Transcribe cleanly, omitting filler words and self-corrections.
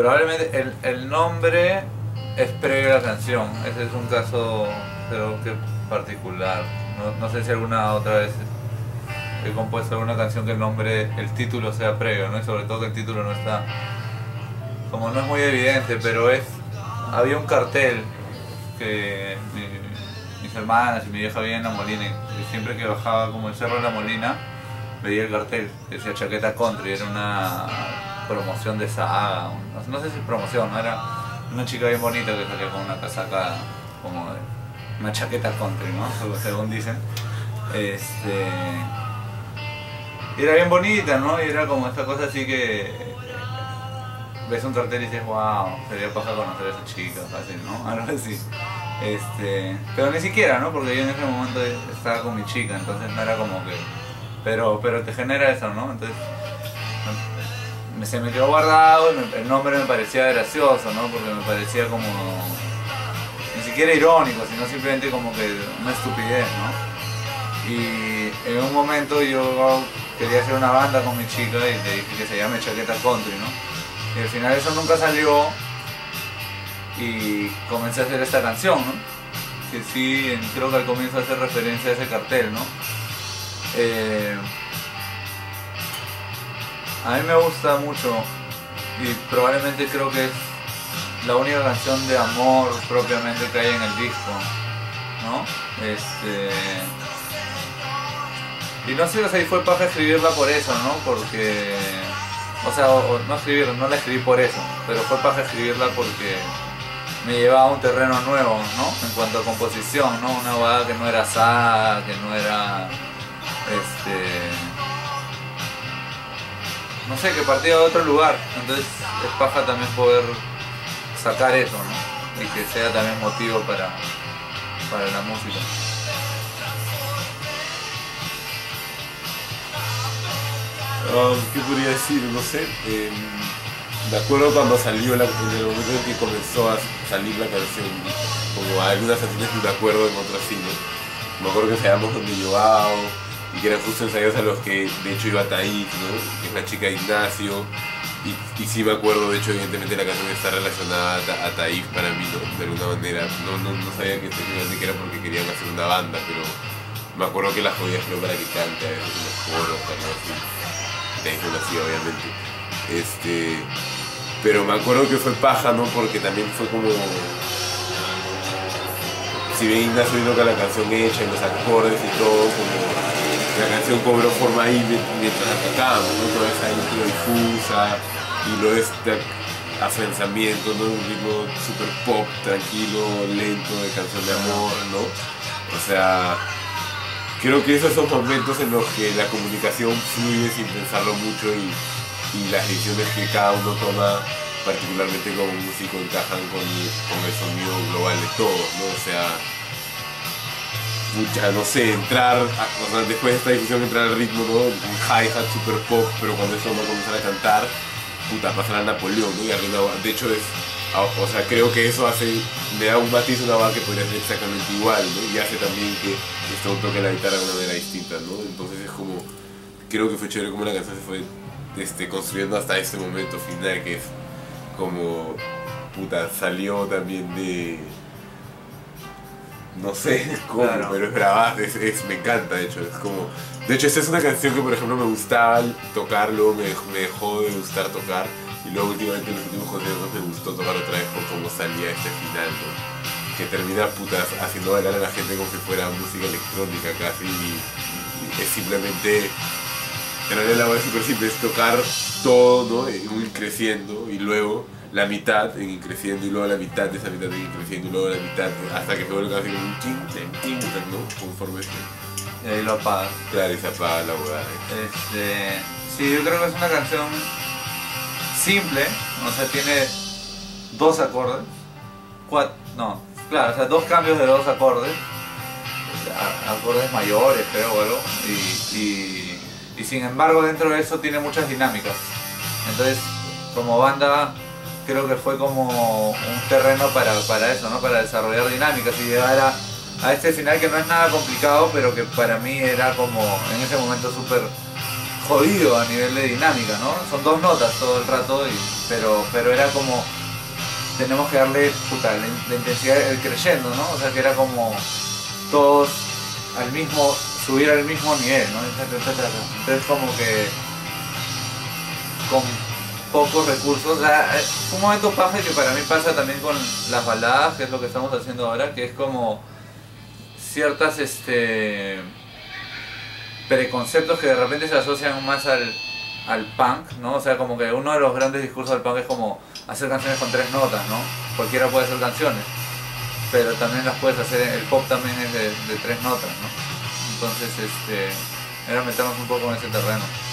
Probablemente el nombre es previo a la canción. Ese es un caso, creo que particular. No sé si alguna otra vez he compuesto alguna canción que el título sea previo, ¿no? Y sobre todo que el título no está, como no es muy evidente, pero había un cartel que mis hermanas y mi vieja vivían en La Molina, y siempre que bajaba como el cerro de La Molina veía el cartel que decía Chaqueta Country. Era una promoción de Saga, no sé si promoción, ¿no? Era una chica bien bonita que salía con una casaca como de una chaqueta country, ¿no? Según dicen. Y era bien bonita, ¿no? Y era como esta cosa así que ves un cartel y dices, wow, sería paja conocer a esa chica, fácil, ¿no? Algo así. Pero ni siquiera, ¿no? Porque yo en ese momento estaba con mi chica, entonces no era como que... Pero te genera eso, ¿no? Entonces se me quedó guardado, el nombre me parecía gracioso, ¿no? Porque me parecía como... ni siquiera irónico, sino simplemente como que una estupidez, ¿no? Y en un momento yo quería hacer una banda con mi chica y le dije que se llame Chaqueta Country, ¿no? Y al final eso nunca salió y comencé a hacer esta canción, ¿no? Que sí, creo que al comienzo hace referencia a ese cartel, ¿no? A mí me gusta mucho y probablemente creo que es la única canción de amor propiamente que hay en el disco, ¿no? Y no sé, o sea, y fue paja escribirla por eso, ¿no? Porque... o sea, no la escribí por eso, pero fue paja escribirla porque me llevaba a un terreno nuevo, ¿no? En cuanto a composición, ¿no? Una banda que no era Saga, que no era... no sé, que partía de otro lugar. Entonces es paja también poder sacar eso, ¿no? Y que sea también motivo para la música. ¿Qué podría decir? No sé. Me acuerdo cuando salió, en el momento en que comenzó a salir la canción, como algunas canciones que me acuerdo, en otras sí, ¿no? Me acuerdo que ensayamos donde Joao, y que eran justo ensayos a los que de hecho iba Taif, ¿no? Que es la chica de Ignacio, y sí me acuerdo, de hecho evidentemente la canción está relacionada a Taif para mí, ¿no? De alguna manera. No sabía que era porque querían hacer una banda, pero me acuerdo que la jodía creo para que cante a veces en los coros, algo así. Taif no lo hacía, obviamente. Pero me acuerdo que fue paja, ¿no? Porque también fue como... si bien Ignacio vino con la canción hecha, y los acordes y todo, como la canción cobró forma ahí mientras la tocábamos, ¿no? Toda esa intro difusa y luego este afianzamiento, ¿no? Un ritmo super pop, tranquilo, lento, de canción de amor, ¿no? O sea, creo que esos son momentos en los que la comunicación fluye sin pensarlo mucho y las decisiones que cada uno toma, particularmente como músico, encajan con el sonido global de todos, ¿no? O sea, no sé, o sea, después de esta discusión entrar al ritmo, ¿no? Un hi-hat super pop, pero cuando eso va a comenzar a cantar, puta, pasar a Napoleón, ¿no? Y arriba, de hecho o sea, creo que eso le da un matiz a una banda que podría ser exactamente igual, ¿no? Y hace también que esto toque la guitarra de una manera distinta, ¿no? Entonces es como, creo que fue chévere como la canción se fue construyendo hasta este momento final, que es como, puta, salió también de... no sé cómo, claro. Pero es brava, me encanta, de hecho, es como... De hecho, esta es una canción que, por ejemplo, me gustaba tocar, luego me dejó de gustar tocar, y luego últimamente en los últimos conciertos me gustó tocar otra vez por cómo salía este final, ¿no? Que termina, puta, haciendo bailar a la gente como si fuera música electrónica casi, y es simplemente... En realidad la base es súper simple, es tocar todo, ¿no? Ir creciendo, y luego la mitad en ir creciendo, y luego la mitad de esa mitad en ir creciendo, y luego la mitad, hasta que se vuelve casi como un ching, ¿no? Conforme y ahí lo apaga. Claro, y se apaga la hueá. Sí, yo creo que es una canción simple, o sea, tiene dos acordes, claro, o sea, dos cambios de dos acordes, acordes mayores, creo, o algo, y sin embargo dentro de eso tiene muchas dinámicas. Entonces, como banda, creo que fue como un terreno para eso, ¿no? Para desarrollar dinámicas y llegar a este final que no es nada complicado, pero que para mí era como en ese momento súper jodido a nivel de dinámica, ¿no? Son dos notas todo el rato, pero era como, tenemos que darle, puta, la intensidad, el creyendo, ¿no? O sea, que era como todos subir al mismo nivel, ¿no? Entonces como que con pocos recursos, o sea, fue un momento paja que para mí pasa también con las baladas, que es lo que estamos haciendo ahora, que es como ciertas preconceptos que de repente se asocian más al punk, ¿no? O sea, como que uno de los grandes discursos del punk es como hacer canciones con 3 notas, ¿no? Cualquiera puede hacer canciones, pero también las puedes hacer, el pop también es de 3 notas, ¿no? Entonces, era meternos un poco en ese terreno.